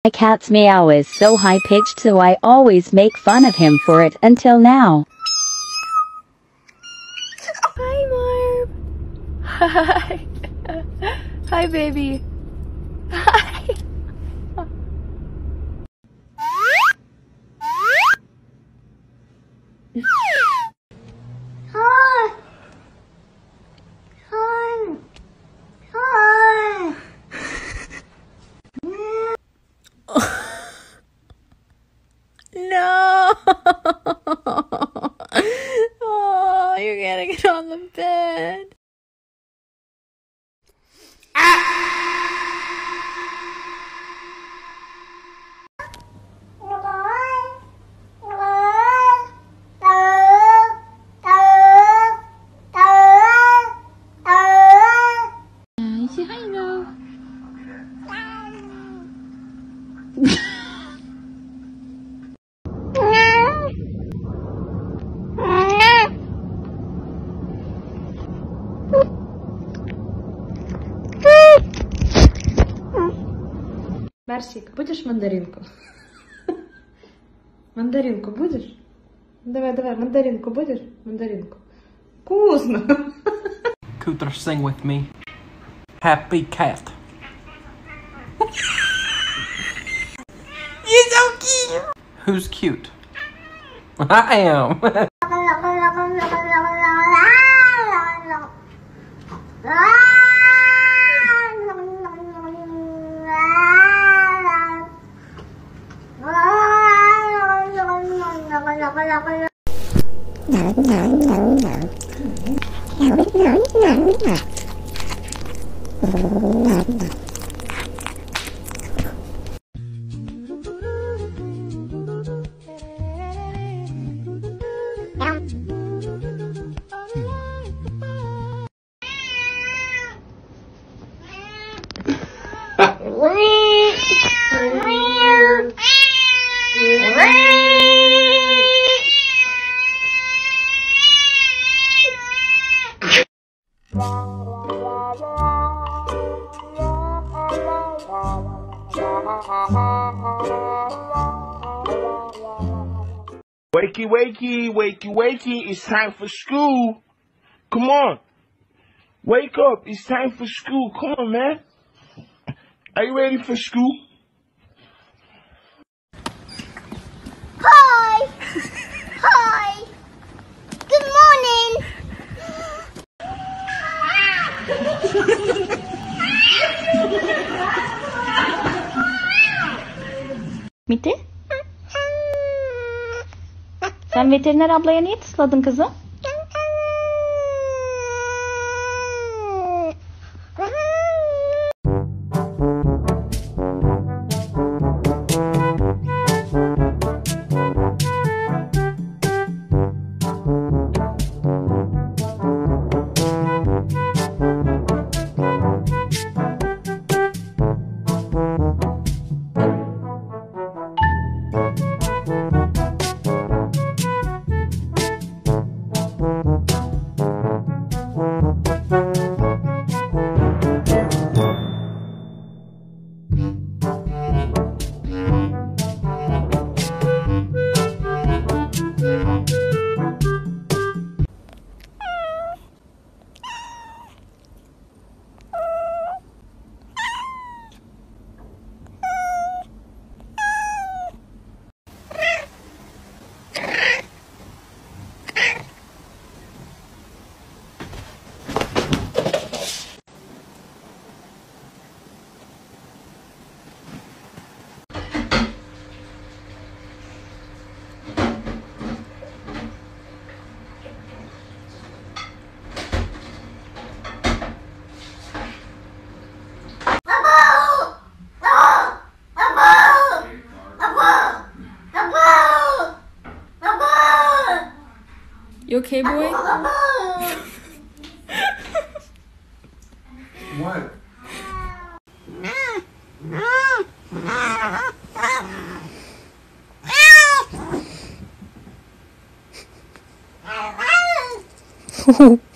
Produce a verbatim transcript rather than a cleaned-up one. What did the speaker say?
My cat's meow is so high-pitched, so I always make fun of him for it until now. Hi, Marv. Hi. Hi, baby. Hi. Hi. Hi. Hi. No. Oh, you're getting it on the bed. Барсик, будешь мандаринку? Мандаринку будешь? Давай, давай, мандаринку будешь? Мандаринку. Вкусно! Cooter, sing with me. Happy cat. You're so cute. Who's cute? I am. Wakey, wakey, wakey, wakey, it's time for school. Come on. Wake up, it's time for school. Come on, man. Are you ready for school? Hi! Hi! Good morning! Miti? Sen veteriner ablaya niye tısladın kızım? You okay, boy? What? Oh.